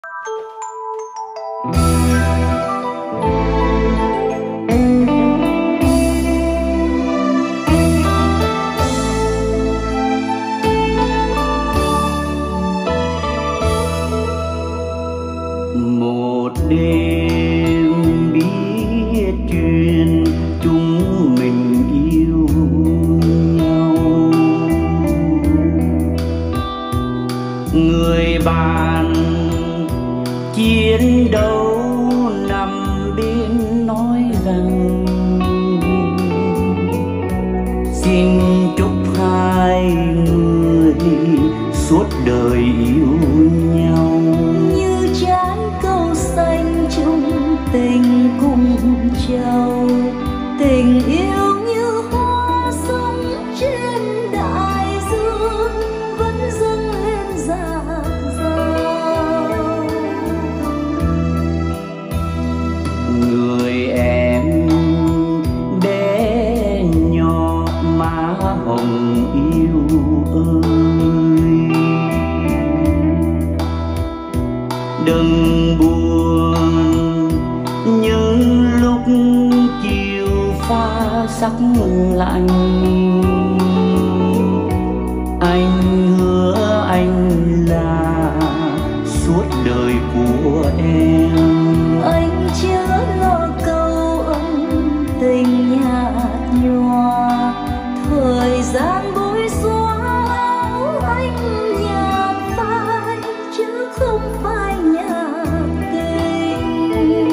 Một đêm biết chuyện chúng mình yêu nhau, người bạn chiến đấu nằm bên nói rằng xin chúc hai người suốt đời yêu nhau. Như trái câu xanh chung tình cùng trầu, tình yêu như hoa sống trên đại dương vẫn dâng lên rạng rào. Người em bé nhỏ má hồng yêu ơi, đừng buồn những lúc chiều pha sắc lạnh. Anh hứa anh là suốt đời của em. Anh chứa lo câu ân tình nhạt nhòa, thời gian bối xóa áo anh nhạt phai chứ không phải nhạt tình.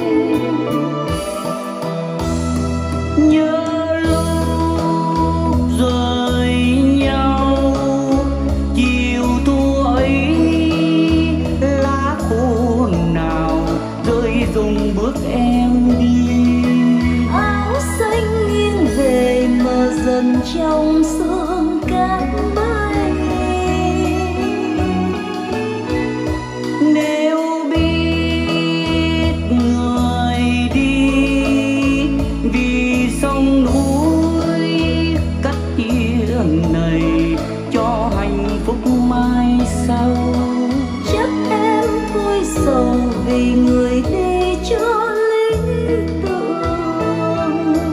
Nhớ lúc rời nhau chiều thu ấy, lá khô nào rơi rụng bước em đi. Áo xanh nghiêng về mờ dần trong sương cát bay. Nếu biết người đi vì sông núi cách chia này cho hạnh phúc mai sau, Chắc em vui sầu vì người đi cho lý tưởng.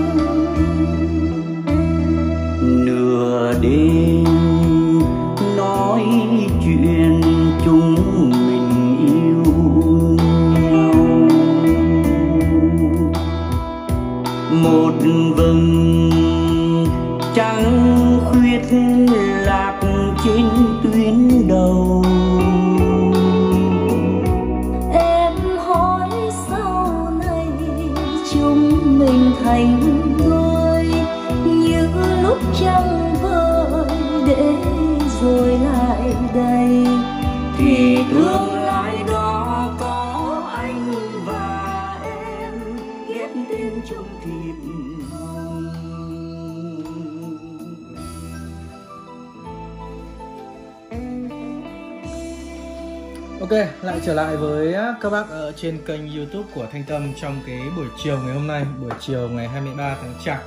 nửa đêm nói chuyện chúng mình yêu nhau. Một vầng trăng khuyết lạc trên tuyến đầu. Em hỏi sau này chúng mình thành đôi như lúc trăng vơi để rồi lại đây, Thì tương lai đó có anh và em ghép tên chung thịt hồng. Ok, lại trở lại với các bác ở trên kênh YouTube của Thanh Tâm trong cái buổi chiều ngày hôm nay, buổi chiều ngày 23 tháng Chạp.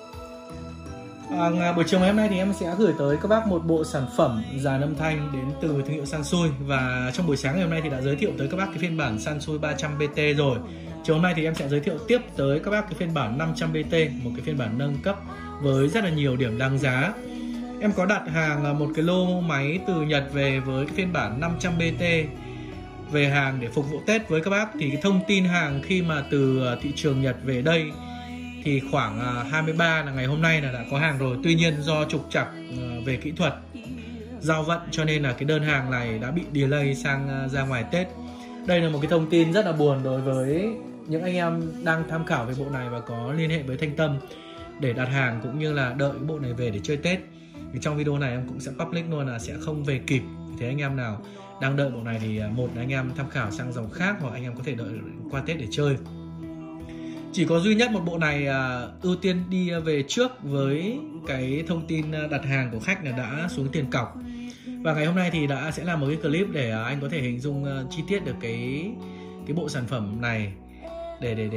Buổi chiều ngày hôm nay thì em sẽ gửi tới các bác một bộ sản phẩm dàn âm thanh đến từ thương hiệu Sansui. Và trong buổi sáng ngày hôm nay thì đã giới thiệu tới các bác cái phiên bản Sansui 300BT rồi. Chiều hôm nay thì em sẽ giới thiệu tiếp tới các bác cái phiên bản 500BT, một cái phiên bản nâng cấp với rất là nhiều điểm đáng giá. Em có đặt hàng một cái lô máy từ Nhật về với cái phiên bản 500BT về hàng để phục vụ Tết với các bác. Thì cái thông tin hàng khi mà từ thị trường Nhật về đây thì khoảng 23 là ngày hôm nay là đã có hàng rồi. Tuy nhiên do trục trặc về kỹ thuật giao vận cho nên là cái đơn hàng này đã bị delay sang ra ngoài Tết. Đây là một cái thông tin rất là buồn đối với những anh em đang tham khảo về bộ này và có liên hệ với Thanh Tâm để đặt hàng cũng như là đợi bộ này về để chơi Tết. Thì trong video này em cũng sẽ public luôn là sẽ không về kịp. Thế anh em nào đang đợi bộ này thì một là anh em tham khảo sang dòng khác, hoặc anh em có thể đợi qua Tết để chơi. Chỉ có duy nhất một bộ này ưu tiên đi về trước với cái thông tin đặt hàng của khách là đã xuống tiền cọc. Và ngày hôm nay thì sẽ làm một cái clip để anh có thể hình dung chi tiết được cái bộ sản phẩm này để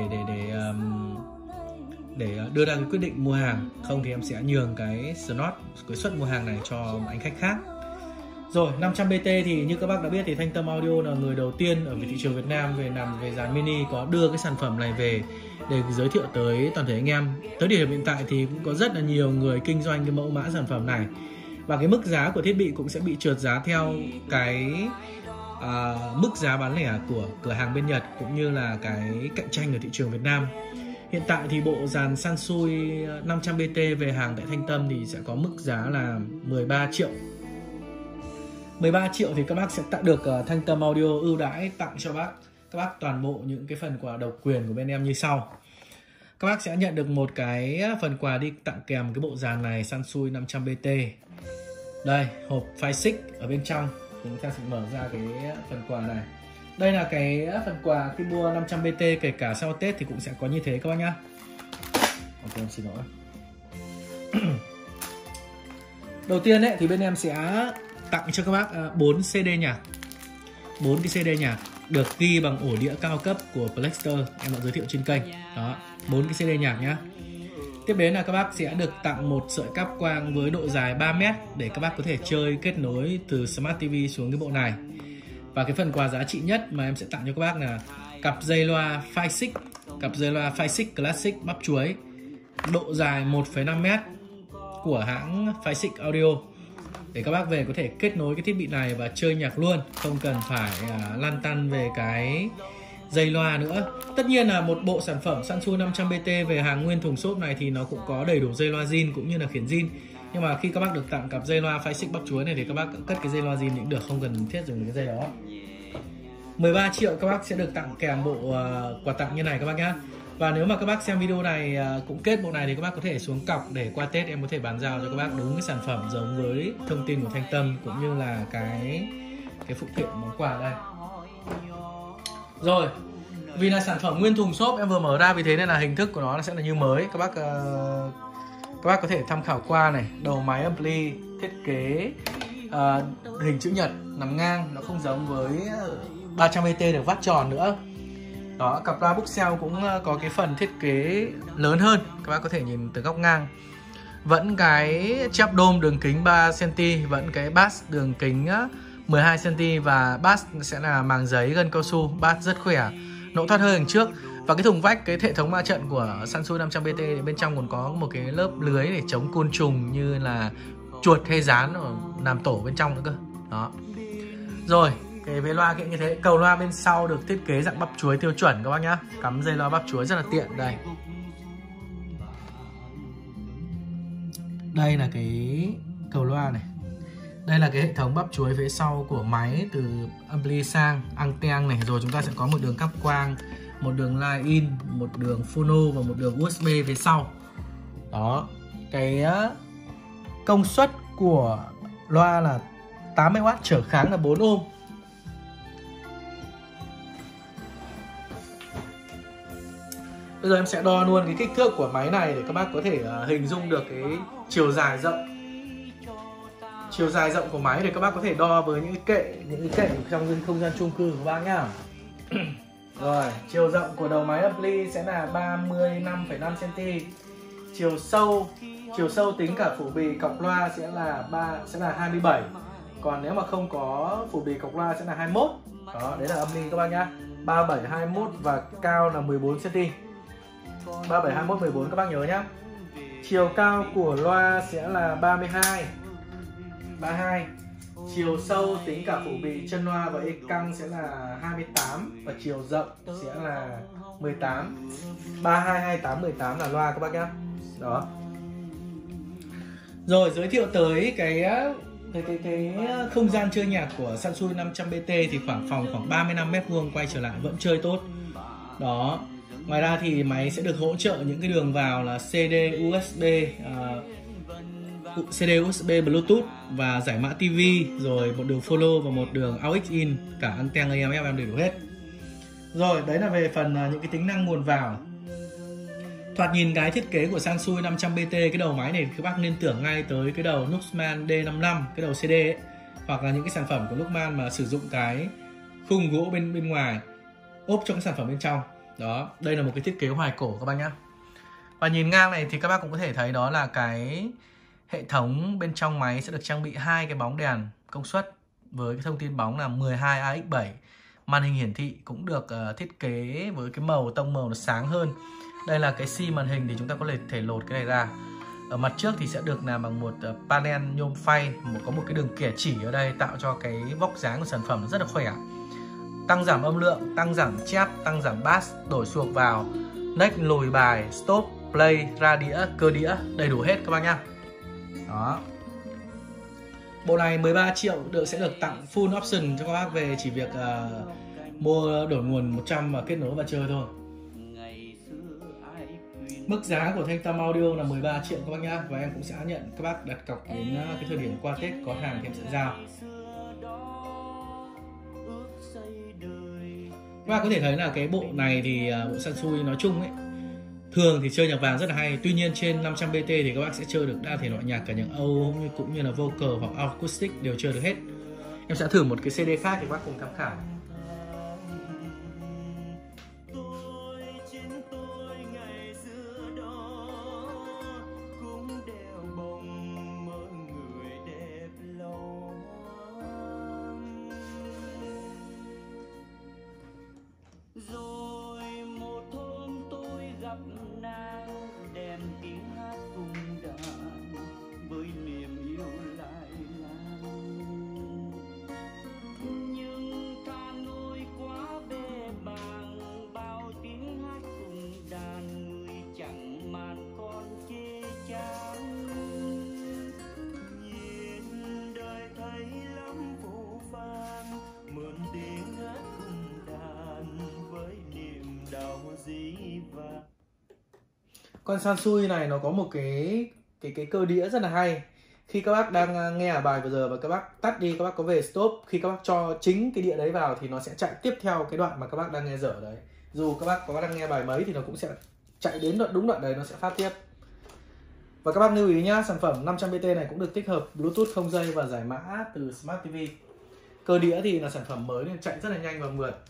đưa ra cái quyết định mua hàng. Không thì em sẽ nhường cái slot, cái suất mua hàng này cho anh khách khác. Rồi 500BT thì như các bác đã biết thì Thanh Tâm Audio là người đầu tiên ở thị trường Việt Nam về dàn mini có đưa cái sản phẩm này về để giới thiệu tới toàn thể anh em. Tới điểm hiện tại thì cũng có rất là nhiều người kinh doanh cái mẫu mã sản phẩm này, và cái mức giá của thiết bị cũng sẽ bị trượt giá theo cái mức giá bán lẻ của cửa hàng bên Nhật cũng như là cái cạnh tranh ở thị trường Việt Nam. Hiện tại thì bộ dàn Sansui 500BT về hàng tại Thanh Tâm thì sẽ có mức giá là 13 triệu. 13 triệu thì các bác sẽ tặng được Thanh Tâm Audio ưu đãi tặng cho các bác toàn bộ những cái phần quà độc quyền của bên em như sau. Các bác sẽ nhận được một cái phần quà đi tặng kèm cái bộ dàn này Sansui 500BT. Đây, hộp phai xích ở bên trong. Chúng ta sẽ mở ra cái phần quà này. Đây là cái phần quà khi mua 500BT, kể cả sau Tết thì cũng sẽ có như thế các bác nhá. Ok, em xin lỗi. Đầu tiên ấy, thì bên em sẽ tặng cho các bác 4 CD nhạc. 4 cái CD nhạc được ghi bằng ổ đĩa cao cấp của Plextor em đã giới thiệu trên kênh. Đó, 4 cái CD nhạc nhá. Tiếp đến là các bác sẽ được tặng một sợi cáp quang với độ dài 3m để các bác có thể chơi kết nối từ Smart TV xuống cái bộ này. Và cái phần quà giá trị nhất mà em sẽ tặng cho các bác là cặp dây loa phai xích, cặp dây loa phai xích Classic bắp chuối độ dài 1,5m của hãng Phai Xích Audio để các bác về có thể kết nối cái thiết bị này và chơi nhạc luôn, không cần phải lăn tăn về cái dây loa nữa. Tất nhiên là một bộ sản phẩm Sansui 500BT về hàng nguyên thùng xốp này thì nó cũng có đầy đủ dây loa zin cũng như là khiển zin. Nhưng mà khi các bác được tặng cặp dây loa Phai Xích bắp chuối này thì các bác cất cái dây loa zin cũng được, không cần thiết dùng cái dây đó. 13 triệu các bác sẽ được tặng kèm bộ quà tặng như này các bác nhá. Và nếu mà các bác xem video này cũng kết bộ này thì các bác có thể xuống cọc để qua Tết em có thể bán giao cho các bác đúng cái sản phẩm giống với thông tin của Thanh Tâm cũng như là cái phụ kiện món quà đây. Rồi, vì là sản phẩm nguyên thùng xốp em vừa mở ra, vì thế nên là hình thức của nó sẽ là như mới. Các bác có thể tham khảo qua này. Đầu máy ampli thiết kế hình chữ nhật nằm ngang, nó không giống với 300BT được vắt tròn nữa. Đó, cặp loa Buxell cũng có cái phần thiết kế lớn hơn, các bác có thể nhìn từ góc ngang. Vẫn cái chép đôm đường kính 3cm, vẫn cái bass đường kính 12cm và bass sẽ là màng giấy gân cao su, bass rất khỏe, nỗ thoát hơi đằng trước. Và cái thùng vách, cái hệ thống ma trận của Sansui 500BT thì bên trong còn có một cái lớp lưới để chống côn trùng như là chuột hay rán làm tổ bên trong nữa cơ. Đó. Rồi, cái với loa kiện như thế, cầu loa bên sau được thiết kế dạng bắp chuối tiêu chuẩn các bác nhá. Cắm dây loa bắp chuối rất là tiện đây. Đây là cái cầu loa này. Đây là cái hệ thống bắp chuối phía sau của máy từ ampli sang anten này. Rồi chúng ta sẽ có một đường cáp quang, một đường line in, một đường phono và một đường USB phía sau. Đó. Cái công suất của loa là 80W, trở kháng là 4 ohm. Bây giờ em sẽ đo luôn cái kích thước của máy này để các bác có thể hình dung được cái chiều dài rộng. Chiều dài rộng của máy để các bác có thể đo với những cái kệ trong không gian chung cư của bác nhá. Rồi, chiều rộng của đầu máy ampli sẽ là 35,5cm. Chiều sâu tính cả phủ bì cọc loa sẽ là 27. Còn nếu mà không có phủ bì cọc loa sẽ là 21. Đó, đấy là ampli các bác nhá. 37, 21 và cao là 14cm. 37, 21, 14 các bác nhớ nhá. Chiều cao của loa sẽ là 32. Chiều sâu tính cả phủ bì chân loa và ê căng sẽ là 28. Và chiều rộng sẽ là 18. 32, 28, 18 là loa các bác nhá. Đó. Rồi, giới thiệu tới cái không gian chơi nhạc của Sansui 500BT thì khoảng 35m2 quay trở lại vẫn chơi tốt. Đó. Ngoài ra thì máy sẽ được hỗ trợ những cái đường vào là CD USB Bluetooth và giải mã TV, rồi một đường follow và một đường AUX in, cả anten AM FM đầy đủ hết. Rồi, đấy là về phần những cái tính năng nguồn vào. Thoạt nhìn cái thiết kế của Sansui 500BT, cái đầu máy này các bác nên tưởng ngay tới cái đầu Luxman D55, cái đầu CD ấy, hoặc là những cái sản phẩm của Luxman mà sử dụng cái khung gỗ bên ngoài ốp trong cái sản phẩm bên trong. Đó, đây là một cái thiết kế hoài cổ các bác nhá. Và nhìn ngang này thì các bác cũng có thể thấy đó là cái hệ thống bên trong máy sẽ được trang bị 2 cái bóng đèn công suất với cái thông tin bóng là 12AX7. Màn hình hiển thị cũng được thiết kế với cái tông màu nó sáng hơn. Đây là cái xi màn hình thì chúng ta có thể lột cái này ra. Ở mặt trước thì sẽ được làm bằng một panel nhôm phay, có một cái đường kẻ chỉ ở đây tạo cho cái vóc dáng của sản phẩm rất là khỏe. Tăng giảm âm lượng, tăng giảm chép, tăng giảm bass, đổi suộc vào, neck, lùi bài, stop, play, ra đĩa, cơ đĩa, đầy đủ hết các bác nhá. Đó. Bộ này 13 triệu sẽ được tặng full option cho các bác về chỉ việc mua đổi nguồn 100 và kết nối và chơi thôi. Mức giá của Thanh Tâm Audio là 13 triệu các bác nhá. Và em cũng sẽ nhận các bác đặt cọc đến cái thời điểm qua Tết có hàng thì em sẽ giao. Các bác có thể thấy là cái bộ này thì bộ Sansui nói chung ấy, thường thì chơi nhạc vàng rất là hay. Tuy nhiên trên 500BT thì các bác sẽ chơi được đa thể loại nhạc, cả nhạc Âu cũng như là vocal hoặc acoustic đều chơi được hết. Em sẽ thử một cái CD khác thì các bác cùng tham khảo. Rồi một hôm tôi gặp nàng, đem tiếng hát cùng đàn với niềm yêu lại lang. Nhưng Hà Nội quá bề bàng, bao tiếng hát cùng đàn, người chẳng màn con chê chán. Nhìn đời thấy lắm phũ phàng, mượn tiếng hát cùng đàn với niềm đau dĩ vãng. Con Sansui này nó có một cái cơ đĩa rất là hay. Khi các bác đang nghe bài vừa giờ và các bác tắt đi, các bác có về stop, khi các bác cho chính cái đĩa đấy vào thì nó sẽ chạy tiếp theo cái đoạn mà các bác đang nghe dở đấy. Dù các bác có đang nghe bài mấy thì nó cũng sẽ chạy đến đúng đoạn đấy, nó sẽ phát tiếp. Và các bác lưu ý nhá, sản phẩm 500BT này cũng được tích hợp Bluetooth không dây và giải mã từ Smart TV. Cơ đĩa thì là sản phẩm mới nên chạy rất là nhanh và mượt.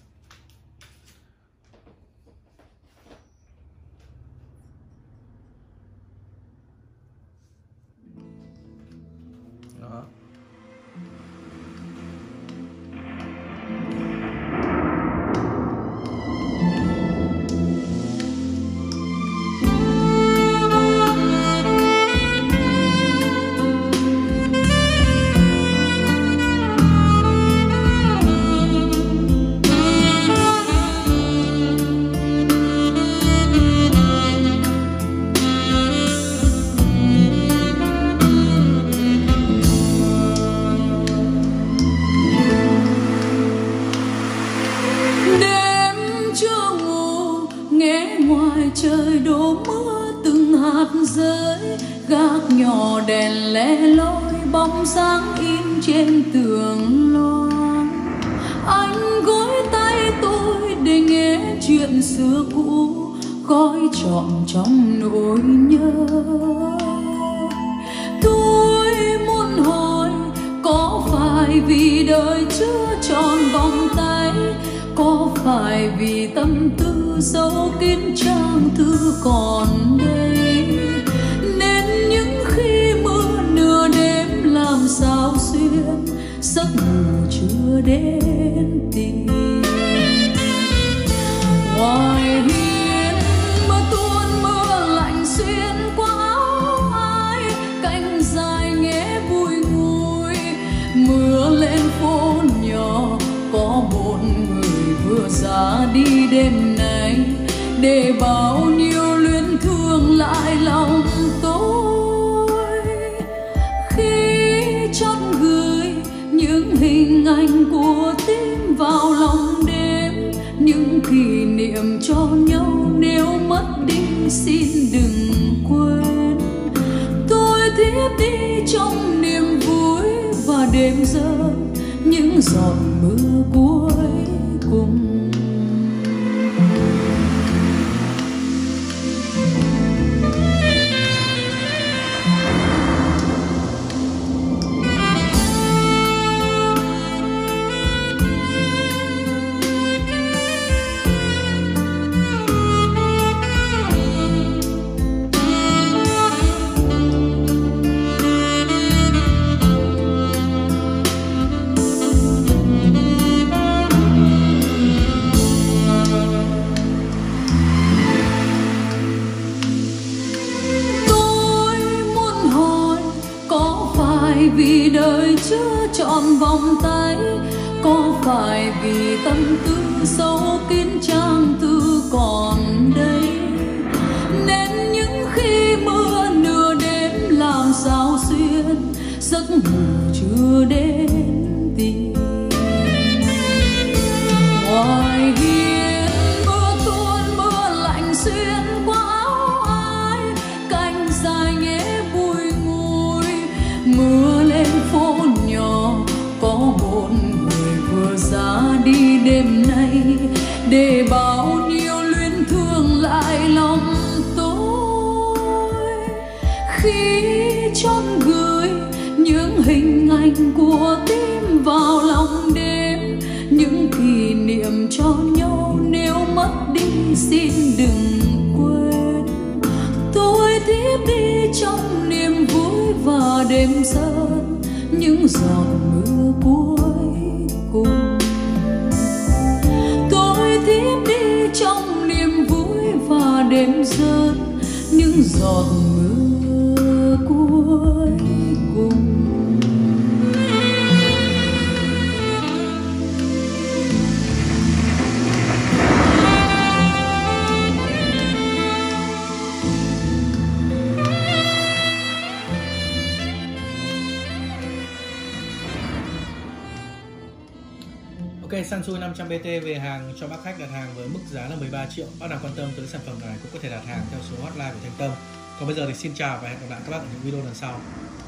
Đó. Trời đổ mưa từng hạt rơi, gác nhỏ đèn le lói, bóng dáng in trên tường loang. Anh gối tay tôi để nghe chuyện xưa cũ, gói trọn trong nỗi nhớ. Tôi muốn hỏi, có phải vì đời chưa tròn vòng tay, có phải vì tâm tư dấu kín trang thư còn đây, nên những khi mưa nửa đêm làm sao xuyên, giấc ngủ chưa đến tìm. Ngoài hiên mưa tuôn, mưa lạnh xuyên qua áo ai, cánh dài nghe bùi ngùi. Mưa lên phố nhỏ, có một người vừa ra đi đêm nay, để bao nhiêu luyến thương lại lòng tôi. Khi chót gửi những hình ảnh của tim vào lòng đêm, những kỷ niệm cho nhau nếu mất đi xin đừng quên. Tôi tiếp đi trong niềm vui và đêm rơi những giọt mưa cuối cùng. trọn vòng tay. Có phải vì tâm tư sâu kín trang thư còn đây, nên những khi mưa nửa đêm làm sao xuyên giấc ngủ chưa đến tìm. Ngoài hiên mưa tuôn mưa lạnh xuyên qua áo ai, cánh dài nghe bùi ngùi. Mưa lên phố nhỏ có một người vừa ra đi đêm nay, để bao nhiêu luyến thương lại lòng tôi. Khi chót gửi những hình ảnh của tim vào lòng đêm, những kỷ niệm cho nhau nếu mất đi xin đừng quên. Tôi tiếp đi trong niềm vui và đêm rơi những giọt mưa cuối cùng. Tôi tiếp đi trong niềm vui và đêm rơi những giọt mưa cuối cùng. Ok, Sansui 500BT về hàng cho bác khách đặt hàng với mức giá là 13 triệu. Bác nào quan tâm tới sản phẩm này cũng có thể đặt hàng theo số hotline của Thanh Tâm. Còn bây giờ thì xin chào và hẹn gặp lại các bác ở những video lần sau.